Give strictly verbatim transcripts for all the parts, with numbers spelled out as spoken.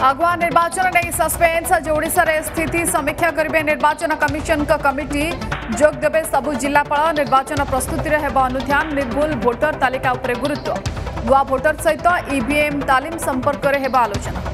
आगुआ निर्वाचन नहीं सस्पेंस आज ओडिशा रे स्थिति समीक्षा करेंगे निर्वाचन कमिशन का कमिटी जोग देवे सबु जिलापाल निर्वाचन प्रस्तुति रे हेबा अनुध्यान निर्भुल भोटर तालिका उपरे गुरुत्व नुआ भोटर सहित ईवीएम तालीम संपर्क रे हेबा आलोचना।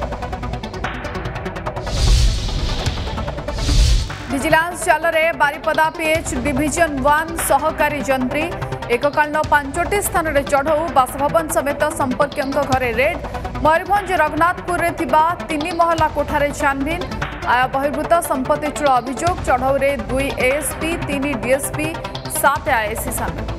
विजिलेंस चाल रे बारिपदा पीएच डिविजन वन सहकारी जंत्री एककालीन पांचटी स्थान रे चढ़ऊ बासभवन समेत संपर्क घरे रेड मयूरभंज रघुनाथपुर रे थिबा तीन महला कोठारे छानबीन आय बहिर्भूत संपत्ति चोर अभियोग चढ़ऊ रे दुई एएसपी तीन डीएसपी सात आईएससी सामिल।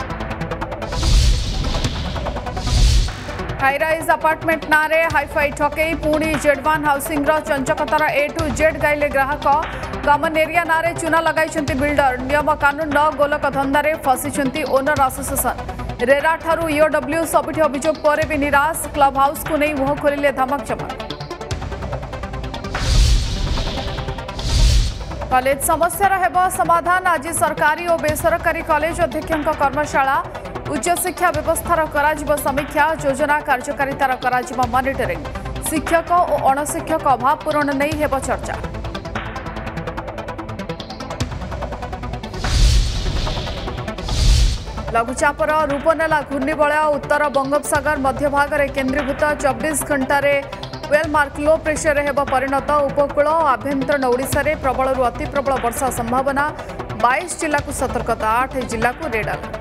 हाईराइज अपार्टमेंट नारे हाईफाई ठकई पुणी जेडवान हाउसिंग रो चंचकतार ए टू जेड गाइले ग्राहक कमन एरिया नारे चूना लगाई बिल्डर नियम कानून न गोलक धंदारे फसी ओनर एसोसिएशन रेरा ठारू ईओडब्ल्यू सबुठी अभियोग पर भी निराश क्लब हाउस को नहीं मुह खोलिले धमक चमक। कॉलेज समस्या हेबा समाधान आज सरकारी और बेसरकारी कॉलेज अध्यक्षों कर्मशाला उच्च शिक्षा व्यवस्थार कराजिबो समीक्षा योजना कार्यकारितार कराजिबो मॉनिटरिंग शिक्षक और अणशिक्षक अभाव पूरण नहीं हेबो चर्चा। लघुचापर रूप नेला घूर्णिबलय उत्तर बंगोपसागर मध्य भाग में केन्द्रीभूत चौबीस घंटे वेल मार्क लो प्रेशर हेब परिणत उपकूल और आभ्यंतरण ओडिशा रे प्रबल रु अति प्रबल वर्षा संभावना बाईस जिला को सतर्कता आठ जिला को रेड अलर्ट।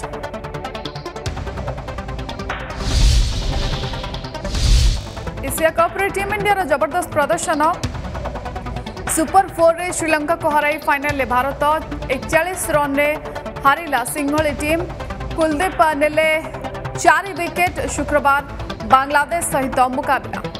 एशिया कप रे टीम इंडिया जबरदस्त प्रदर्शन सुपर फोर रे श्रीलंका को हराई फाइनल भारत इकचालीस रन रे हारिला सिंहली टीम कुलदीप नेले चार विकेट शुक्रवार बांग्लादेश सहित मुकाबला।